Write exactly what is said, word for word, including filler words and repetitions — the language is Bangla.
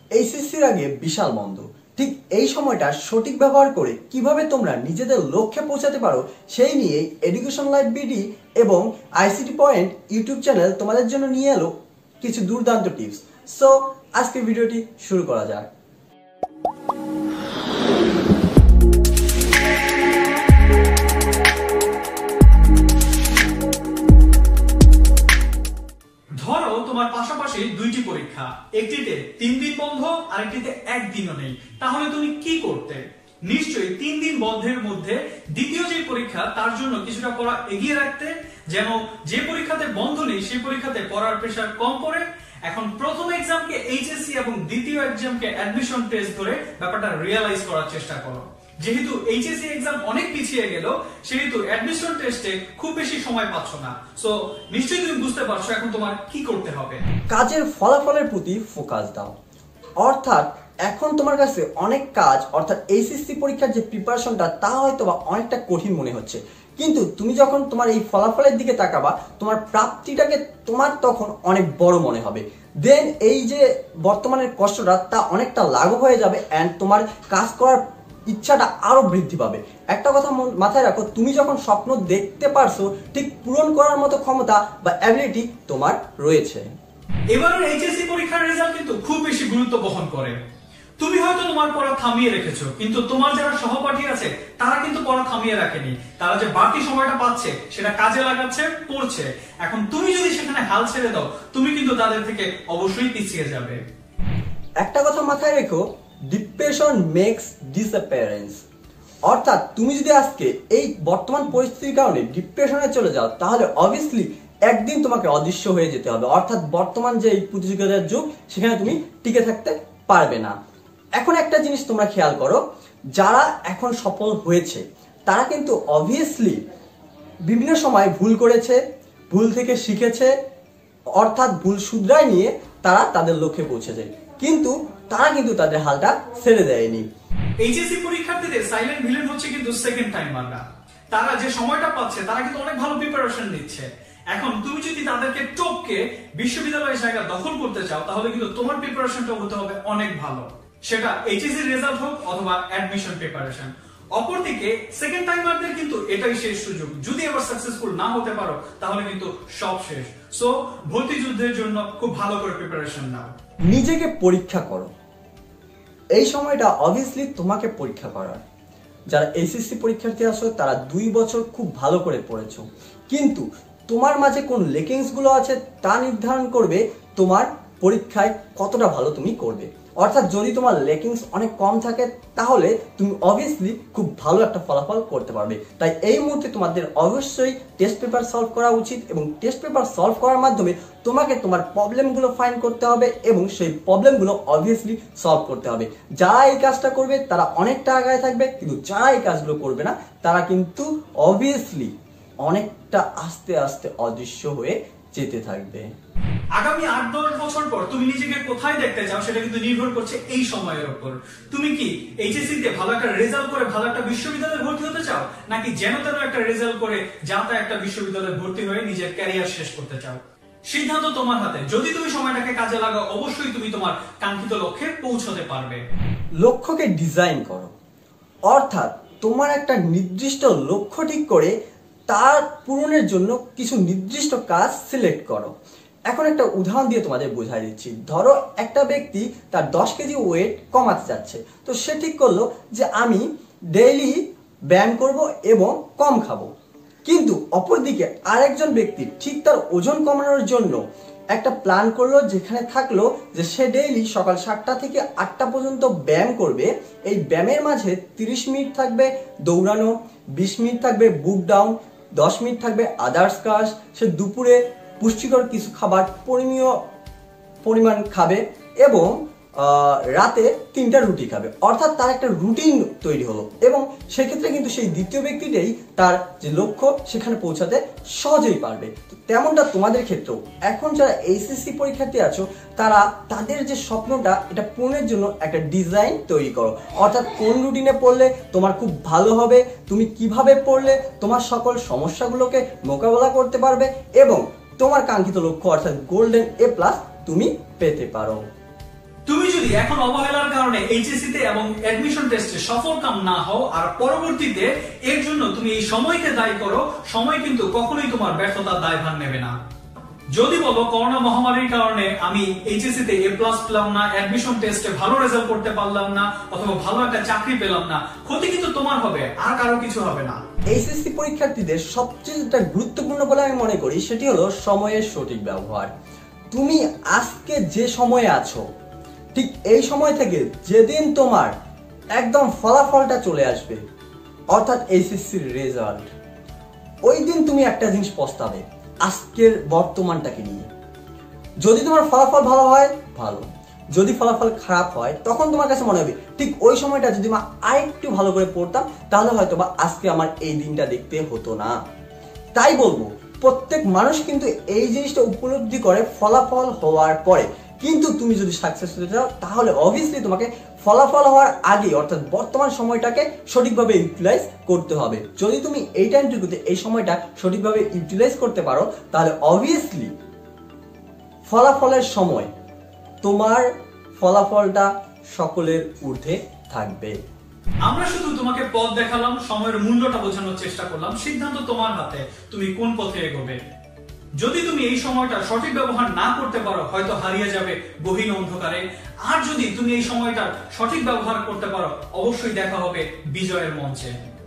এইচএসসির আগে বিশাল বন্ধ। ঠিক এই সময়টা সঠিক ব্যবহার করে কিভাবে তোমরা নিজেদের লক্ষ্যে পৌঁছাতে পারো সেই নিয়ে এডুকেশন লাইভ বিডি এবং আইসিটি পয়েন্ট ইউটিউব চ্যানেল তোমাদের জন্য নিয়ে এলো কিছু দুর্দান্ত টিপস। সো আজকের ভিডিওটি শুরু করা যাক। ধরো তোমার পাশাপাশি দুইটি পরীক্ষা, একটিতে তিন দিন বন্ধ আর একটিতে একদিনও নেই, তাহলে তুমি কি করতে? নিশ্চয়ই তিন দিন বন্ধের মধ্যে দ্বিতীয় যে পরীক্ষা তার জন্য কিছুটা পড়া এগিয়ে রাখতে, যেন যে পরীক্ষাতে বন্ধ নেই সেই পরীক্ষাতে পড়ার প্রেশার কম পড়ে। এখন প্রথম এক্সামকে এইচএসসি এবং দ্বিতীয় এক্সামকে অ্যাডমিশন টেস্ট ধরে ব্যাপারটা রিয়েলাইজ করার চেষ্টা করো। যেহেতু এইচএসসি এক্সাম অনেক পিছিয়ে গেল, সেহেতু অ্যাডমিশন টেস্টে খুব বেশি সময় পাচ্ছ না। সো নিশ্চয়ই তুমি বুঝতে পারছো এখন তোমার কি করতে হবে। কাজের ফলাফলের প্রতি ফোকাস দাও। অর্থাৎ এখন তোমার কাছে অনেক কাজ, অর্থাৎ এইচএসসি পরীক্ষার যে প্রিপারেশনটা তা হয়তো বা অনেকটা কঠিন মনে হচ্ছে, কিন্তু তুমি যখন তোমার এই ফলাফলের দিকে তাকাবা তোমার প্রাপ্তিটাকে তোমার তখন অনেক বড় মনে হবে। দেন এই যে বর্তমানের কষ্টটা তা অনেকটা লাঘব হয়ে যাবে অ্যান্ড তোমার কাজ করার ইচ্ছাটা আরো বৃদ্ধি পাবে। একটা কথা মাথায় রাখো, তুমি যখন স্বপ্ন দেখতে পারছো ঠিক পূরণ করার মতো ক্ষমতা বা অ্যাবিলিটি তোমার রয়েছে। এবারের এইচএসসি পরীক্ষার রেজাল্ট কিন্তু খুব বেশি গুরুত্ব বহন করে। তুমি হয়তো তোমার পড়া থামিয়ে রেখেছো, কিন্তু তোমার যারা সহপাঠী আছে তারা কিন্তু পড়া থামিয়ে রাখেনি। তারা যে বাকি সময়টা পাচ্ছে সেটা কাজে লাগাচ্ছে, পড়ছে। এখন তুমি যদি সেখানে হাল ছেড়ে দাও, তুমি কিন্তু তাদের থেকে অবশ্যই পিছিয়ে যাবে। একটা কথা মাথায় রেখো, ডিপ্রেশন মেক্স ডিসঅ্যাপিয়ারেন্স। অর্থাৎ তুমি যদি আজকে এই বর্তমান পরিস্থিতির কারণে ডিপ্রেশনে চলে যাও, তাহলে অবভিয়াসলি একদিন তোমাকে অদৃশ্য হয়ে যেতে হবে। অর্থাৎ বর্তমান যে এই প্রতিযোগিতার যুগ, সেখানে তুমি টিকে থাকতে পারবে না। এখন একটা জিনিস তোমরা খেয়াল করো, যারা এখন সফল হয়েছে তারা কিন্তু অবভিয়াসলি বিভিন্ন সময় ভুল করেছে, ভুল থেকে শিখেছে, অর্থাৎ ভুল শুধরায় নিয়ে তারা তাদের লক্ষ্যে পৌঁছেছে, কিন্তু তারা কিন্তু তাদের হালটা ছেড়ে দেয়নি। এইচএসসি পরীক্ষার্থীদের সাইলেন্ট ভিলেন হচ্ছে কিন্তু সেকেন্ড টাইমাররা। তারা যে সময়টা পাচ্ছে তারা কিন্তু অনেক ভালো প্রিপারেশন নিচ্ছে। এখন তুমি যদি তাদেরকে টপকে বিশ্ববিদ্যালয়ের জায়গা দখল করতে চাও, তাহলে কিন্তু তোমার প্রিপারেশনটা হতে হবে অনেক ভালো, সেটা এইচএসসি রেজাল্ট হোক অথবা অ্যাডমিশন প্রিপারেশন। অপরদিকে সেকেন্ড টাইমারদের কিন্তু এটাই শেষ সুযোগ। যদি এবার সাকসেসফুল না হতে পারো তাহলে কিন্তু সব শেষ। সো ভর্তি যুদ্ধের জন্য খুব ভালো করে প্রিপারেশন নাও। নিজেকে পরীক্ষা করো। এই সময়টা অবভিয়াসলি তোমাকে পরীক্ষা করার। যারা এইচএসসি পরীক্ষার্থী আছো তারা দুই বছর খুব ভালো করে পড়েছো, কিন্তু তোমার মাঝে কোন লেকিংস গুলো আছে তা নির্ধারণ করবে তোমার পরীক্ষায় কতটা ভালো তুমি করবে। অর্থাৎ যদি তোমার লেকিংস অনেক কম থাকে তাহলে তুমি অবভিয়াসলি খুব ভালো একটা ফলাফল করতে পারবে। তাই এই মুহূর্তে তোমাদের অবশ্যই টেস্ট পেপার সলভ করা উচিত এবং টেস্ট পেপার সলভ করার মাধ্যমে তোমাকে তোমার প্রবলেমগুলো ফাইন্ড করতে হবে এবং সেই প্রবলেমগুলো অবভিয়াসলি সলভ করতে হবে। যারা এই কাজটা করবে তারা অনেকটা আগায় থাকবে, কিন্তু যারা এই কাজগুলো করবে না তারা কিন্তু অবভিয়াসলি অনেকটা আস্তে আস্তে অদৃশ্য হয়ে যেতে থাকবে। আগামী আট দশ বছর পর তুমি নিজেকে কোথায় দেখতে চাও সেটা কিন্তু নির্ভর করছে এই সময়ের উপর। তুমি কি এইচএসসি তে ভালো একটা রেজাল্ট করে ভালো একটা বিশ্ববিদ্যালয়ে ভর্তি হতে চাও, নাকি যেন তেন একটা রেজাল্ট করে যাতে একটা বিশ্ববিদ্যালয়ে ভর্তি হয়ে নিজের ক্যারিয়ার শেষ করতে চাও? সিদ্ধান্ত তোমার হাতে। যদি তুমি সময়টাকে কাজে লাগাও, অবশ্যই তুমি তোমার কাঙ্ক্ষিত লক্ষ্যে পৌঁছতে পারবে। লক্ষ্যকে ডিজাইন করো। অর্থাৎ তোমার একটা নির্দিষ্ট লক্ষ্য ঠিক করে তার পূরণের জন্য কিছু নির্দিষ্ট কাজ সিলেক্ট করো। এখন একটা উদাহরণ দিয়ে তোমাদের বোঝাই দিচ্ছি। ধরো একটা ব্যক্তি তার দশ কেজি ওয়েট কমাতে যাচ্ছে, তো সে ঠিক করলো যে আমি ডেইলি ব্যায়াম করব এবং কম খাবো। কিন্তু অপরদিকে আরেকজন ব্যক্তি ঠিক তার ওজন কমানোর জন্য একটা প্ল্যান করলো, যেখানে থাকলো যে সে ডেইলি সকাল সাতটা থেকে আটটা পর্যন্ত ব্যায়াম করবে। এই ব্যায়ামের মাঝে তিরিশ মিনিট থাকবে দৌড়ানো, বিশ মিনিট থাকবে বুক ডাউন, দশ মিনিট থাকবে আদার্স কাজ। সে দুপুরে পুষ্টিকর কিছু খাবার পরিমেয় পরিমাণ খাবে এবং রাতে তিনটা রুটি খাবে। অর্থাৎ তার একটা রুটিন তৈরি হলো এবং সেক্ষেত্রে কিন্তু সেই দ্বিতীয় ব্যক্তিটাই তার যে লক্ষ্য সেখানে পৌঁছাতে সহজেই পারবে। তো তেমনটা তোমাদের ক্ষেত্রেও এখন যারা এইচএসসি পরীক্ষার্থী আছো তারা তাদের যে স্বপ্নটা এটা পূরণের জন্য একটা ডিজাইন তৈরি করো। অর্থাৎ কোন রুটিনে পড়লে তোমার খুব ভালো হবে, তুমি কিভাবে পড়লে তোমার সকল সমস্যাগুলোকে মোকাবেলা করতে পারবে এবং তোমার কাঙ্ক্ষিত লক্ষ্য অর্থাৎ গোল্ডেন এ প্লাস তুমি পেতে পারো। তুমি যদি এখন অবহেলার কারণে এইচএসসি তে এবং অ্যাডমিশন টেস্টে সফলকাম না হও আর পরবর্তীতে এর জন্য তুমি এই সময়কে দায়ী করো, সময় কিন্তু কখনোই তোমার ব্যর্থতার দায়ভার নেবে না। যদি বলো করোনা মহামারীর কারণে আমি এইচএসসি তে এ প্লাস পেলাম না, অ্যাডমিশন টেস্টে ভালো রেজাল্ট করতে পারলাম না, অথবা ভালো একটা চাকরি পেলাম না, ক্ষতি কিন্তু তোমার হবে, আর কারো কিছু হবে না। এইচএসসি পরীক্ষার্থীদের সবচেয়ে যেটা গুরুত্বপূর্ণ বলে আমি মনে করি সেটি হলো সময়ের সঠিক ব্যবহার। তুমি আজকে যে সময়ে আছো, ঠিক এই সময় থেকে যেদিন তোমার একদম ফলাফলটা চলে আসবে, অর্থাৎ এইচএসসির রেজাল্ট, ওই দিন তুমি একটা জিনিস পস্তাবে আজকের বর্তমানটাকে নিয়ে। যদি তোমার ফলাফল ভালো হয় ভালো, যদি ফলাফল খারাপ হয় তখন তোমার কাছে মনে হবে ঠিক ওই সময়টা যদি আমি আরেকটু ভালো করে পড়তাম তাহলে হয়তো বা আজকে আমার এই দিনটা দেখতে হতো না। তাই বলবো প্রত্যেক মানুষ কিন্তু এই জিনিসটা উপলব্ধি করে ফলাফল হওয়ার পরে। কিন্তু তুমি যদি সাকসেস হতে চাও তাহলে অবভিয়াসলি তোমাকে ফলাফল হওয়ার আগে অর্থাৎ বর্তমান সময়টাকে সঠিকভাবে ইউটিলাইজ করতে হবে। যদি তুমি এই টাইমটুকুতে এই সময়টা সঠিকভাবে ইউটিলাইজ করতে পারো তাহলে অবভিয়াসলি ফলাফলের সময় তোমার ফলাফলটা সকলের ঊর্ধ্বে থাকবে। আমরা শুধু তোমাকে পথ দেখালাম, সময়ের মূল্যটা বোঝানোর চেষ্টা করলাম, সিদ্ধান্ত তোমার হাতে, তুমি কোন পথে এগোবে। যদি তুমি এই সময়টা সঠিক ব্যবহার না করতে পারো হয়তো হারিয়ে যাবে গহীন অন্ধকারে, আর যদি তুমি এই সময়টা সঠিক ব্যবহার করতে পারো অবশ্যই দেখা হবে বিজয়ের মঞ্চে।